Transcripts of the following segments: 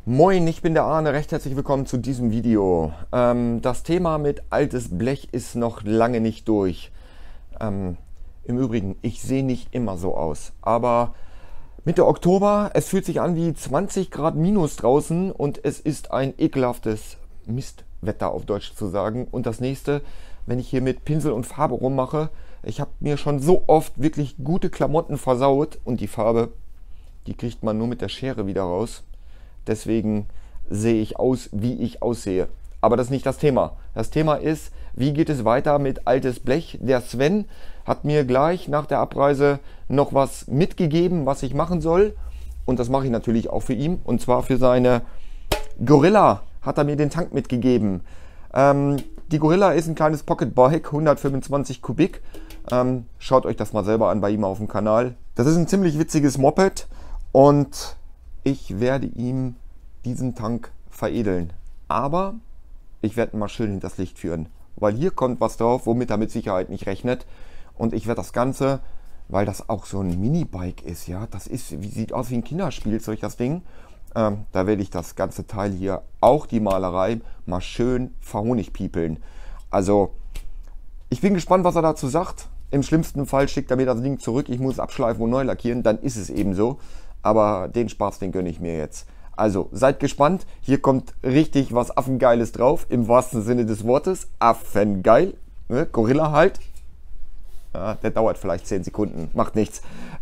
Moin, ich bin der Arne, recht herzlich willkommen zu diesem Video. Das Thema mit altes Blech ist noch lange nicht durch. Im Übrigen, ich sehe nicht immer so aus, aber Mitte Oktober, es fühlt sich an wie 20 Grad minus draußen und es ist ein ekelhaftes Mistwetter, auf Deutsch zu sagen. Und das nächste, wenn ich hier mit Pinsel und Farbe rummache, ich habe mir schon so oft wirklich gute Klamotten versaut und die Farbe, die kriegt man nur mit der Schere wieder raus. Deswegen sehe ich aus, wie ich aussehe. Aber das ist nicht das Thema. Das Thema ist, wie geht es weiter mit altes Blech? Der Sven hat mir gleich nach der Abreise noch was mitgegeben, was ich machen soll. Und das mache ich natürlich auch für ihn. Und zwar für seine Gorilla hat er mir den Tank mitgegeben. Die Gorilla ist ein kleines Pocketbike, 125 Kubik. Schaut euch das mal selber an bei ihm auf dem Kanal. Das ist ein ziemlich witziges Moped und ich werde ihm diesen Tank veredeln. Aber ich werde ihn mal schön hinters Licht führen. Weil hier kommt was drauf, womit er mit Sicherheit nicht rechnet. Und ich werde das Ganze, weil das auch so ein Minibike ist, ja, das ist, sieht aus wie ein Kinderspielzeug, das Ding. Da werde ich das ganze Teil hier, auch die Malerei, mal schön verhonigpiepeln. Also, ich bin gespannt, was er dazu sagt. Im schlimmsten Fall schickt er mir das Ding zurück. Ich muss es abschleifen und neu lackieren, dann ist es eben so. Aber den Spaß, den gönne ich mir jetzt. Also, seid gespannt. Hier kommt richtig was Affengeiles drauf. Im wahrsten Sinne des Wortes. Affengeil. Ne? Gorilla halt. Ja, der dauert vielleicht 10 Sekunden. Macht nichts.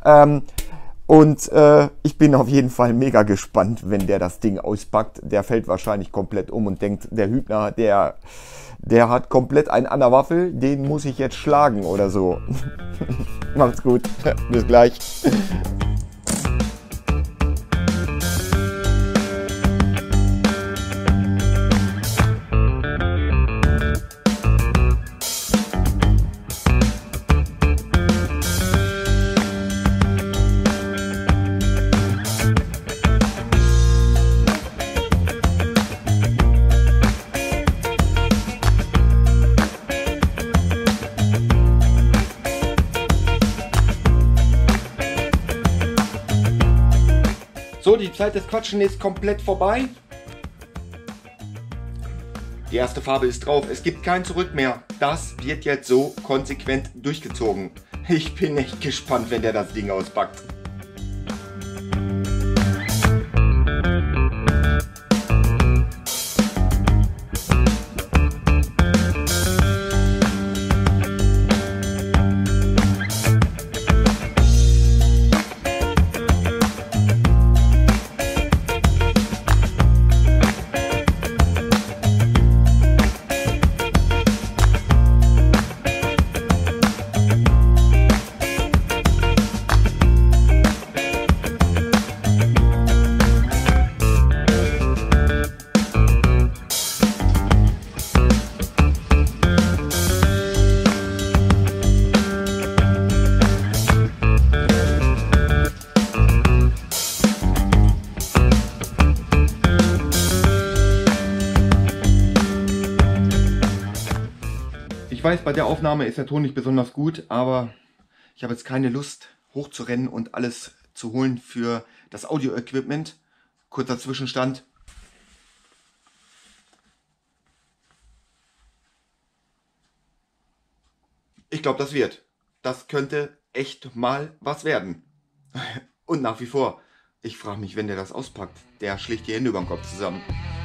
Ich bin auf jeden Fall mega gespannt, wenn der das Ding auspackt. Der fällt wahrscheinlich komplett um und denkt, der Hübner, der hat komplett einen an der Waffel. Den muss ich jetzt schlagen oder so. Macht's gut. Bis gleich. So, die Zeit des Quatschen ist komplett vorbei. Die erste Farbe ist drauf. Es gibt kein Zurück mehr. Das wird jetzt so konsequent durchgezogen. Ich bin echt gespannt, wenn der das Ding auspackt. Ich weiß, bei der Aufnahme ist der Ton nicht besonders gut, aber ich habe jetzt keine Lust hochzurennen und alles zu holen für das Audio-Equipment. Kurzer Zwischenstand. Ich glaube, das wird. Das könnte echt mal was werden. Und nach wie vor, ich frage mich, wenn der das auspackt, der schlägt die Hände über den Kopf zusammen.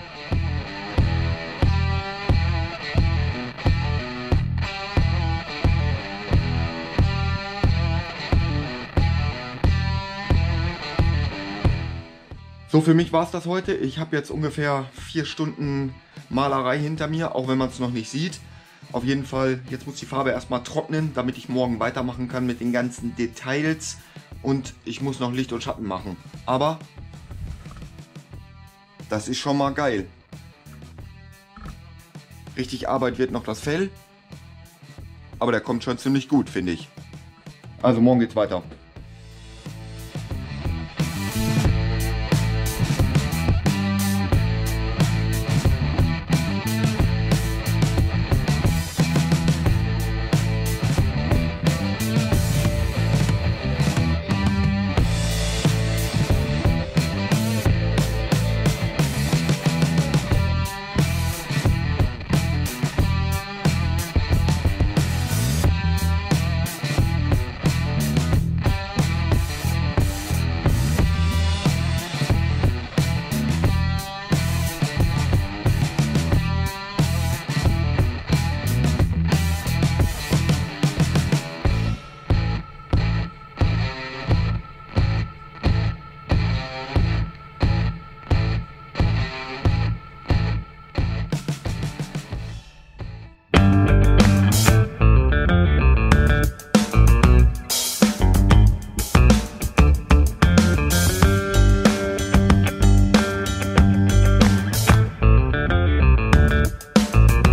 So, für mich war es das heute. Ich habe jetzt ungefähr 4 Stunden Malerei hinter mir, auch wenn man es noch nicht sieht. Auf jeden Fall, jetzt muss die Farbe erstmal trocknen, damit ich morgen weitermachen kann mit den ganzen Details. Und ich muss noch Licht und Schatten machen. Aber das ist schon mal geil. Richtig Arbeit wird noch das Fell. Aber der kommt schon ziemlich gut, finde ich. Also morgen geht's weiter.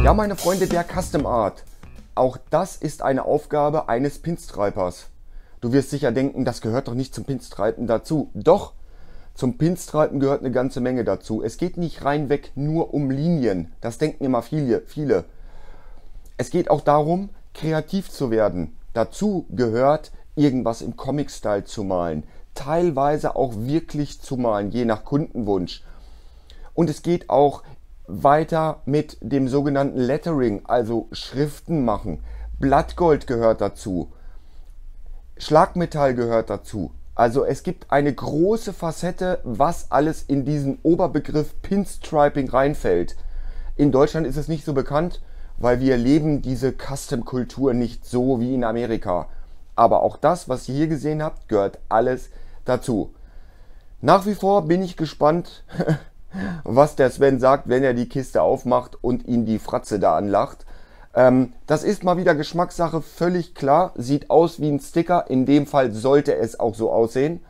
Ja, meine Freunde der Custom Art, auch das ist eine Aufgabe eines Pinstripers. Du wirst sicher denken, das gehört doch nicht zum Pinstripen dazu. Doch, zum Pinstripen gehört eine ganze Menge dazu. Es geht nicht reinweg nur um Linien, das denken immer viele. Es geht auch darum, kreativ zu werden. Dazu gehört, irgendwas im Comic-Style zu malen, teilweise auch wirklich zu malen, je nach Kundenwunsch. Und es geht auch weiter mit dem sogenannten Lettering, also Schriften machen. Blattgold gehört dazu, Schlagmetall gehört dazu. Also es gibt eine große Facette, was alles in diesen Oberbegriff Pinstriping reinfällt. In Deutschland ist es nicht so bekannt, weil wir leben diese Custom-Kultur nicht so wie in Amerika. Aber auch das, was ihr hier gesehen habt, gehört alles dazu. Nach wie vor bin ich gespannt, was der Sven sagt, wenn er die Kiste aufmacht und ihn die Fratze da anlacht. Das ist mal wieder Geschmackssache, völlig klar. Sieht aus wie ein Sticker, in dem Fall sollte es auch so aussehen.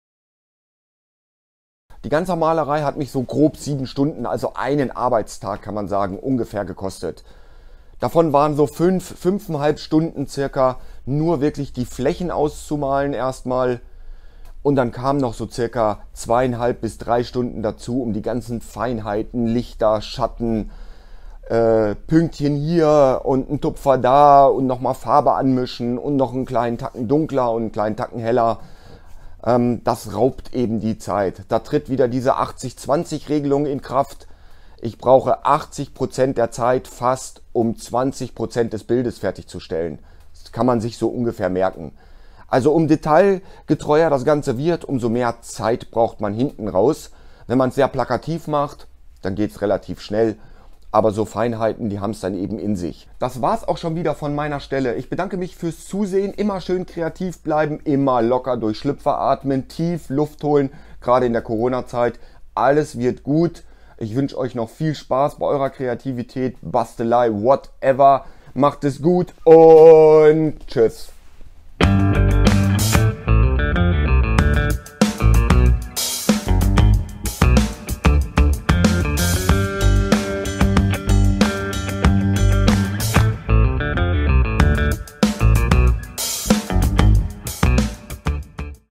Die ganze Malerei hat mich so grob 7 Stunden, also einen Arbeitstag kann man sagen, ungefähr gekostet. Davon waren so 5,5 Stunden circa nur wirklich die Flächen auszumalen erstmal. Und dann kamen noch so circa 2,5 bis 3 Stunden dazu, um die ganzen Feinheiten, Lichter, Schatten, Pünktchen hier und ein Tupfer da und nochmal Farbe anmischen und noch einen kleinen Tacken dunkler und einen kleinen Tacken heller. Das raubt eben die Zeit. Da tritt wieder diese 80-20-Regelung in Kraft. Ich brauche 80% der Zeit fast, um 20% des Bildes fertigzustellen. Das kann man sich so ungefähr merken. Also um detailgetreuer das Ganze wird, umso mehr Zeit braucht man hinten raus. Wenn man es sehr plakativ macht, dann geht es relativ schnell. Aber so Feinheiten, die haben es dann eben in sich. Das war's auch schon wieder von meiner Stelle. Ich bedanke mich fürs Zusehen. Immer schön kreativ bleiben, immer locker durch Schlüpfer atmen, tief Luft holen, gerade in der Corona-Zeit. Alles wird gut. Ich wünsche euch noch viel Spaß bei eurer Kreativität, Bastelei, whatever. Macht es gut und tschüss.